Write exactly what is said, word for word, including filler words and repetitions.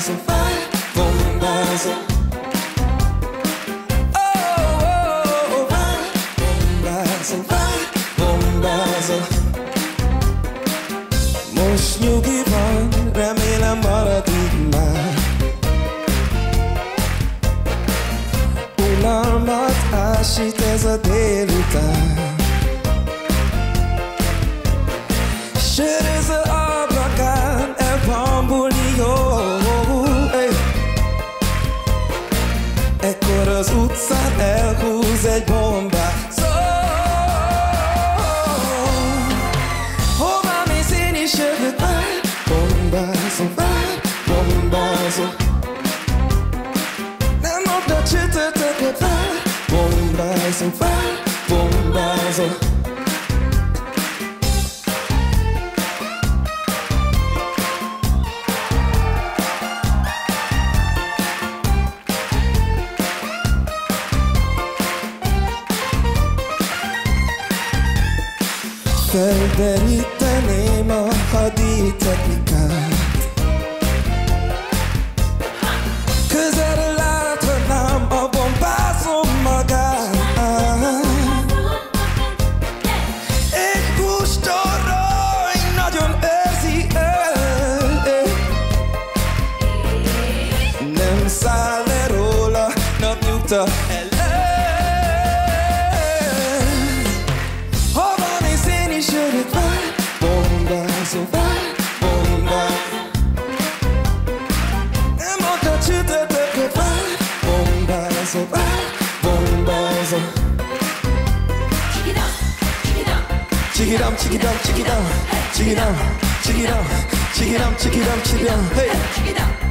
bombázó, vár, bombázó. Oh, oh, oh, vár, bombázó, vár, bombázó. Most nyugi van, remélem marad így már. Unalmat ásít ez a délután. Söröző ablakán elbambulni jó. Hey. Ekkor az utcán elhúz egy bombát. So, hová mész, én is jövök, vár, bombázó, vár, bombázó. Nem mondd a csütörtököt, vár, bombázó, vár, bombázó. Felderíteném a haditechnikát. Közelről láthatnám a bombázó magát. Egy bústorony nagyon őrzi el. Nem száll le róla napnyugta el. Bombázó, vár, bombázó. Nem mondd a csütörtököt, vár, bombázó, vár, bombázó. Csigidam, csigidam, csigidam, csigidam, csigidam, csigidam, csigidam, csigidam, hey.